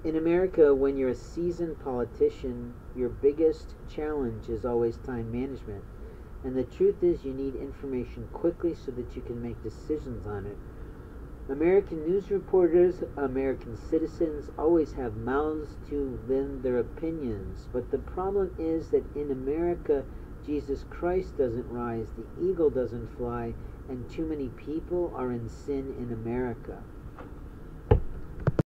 In America, when you're a seasoned politician, your biggest challenge is always time management. And the truth is, you need information quickly so that you can make decisions on it. American news reporters, American citizens, always have mouths to lend their opinions. But the problem is that in America, Jesus Christ doesn't rise, the eagle doesn't fly, and too many people are in sin in America.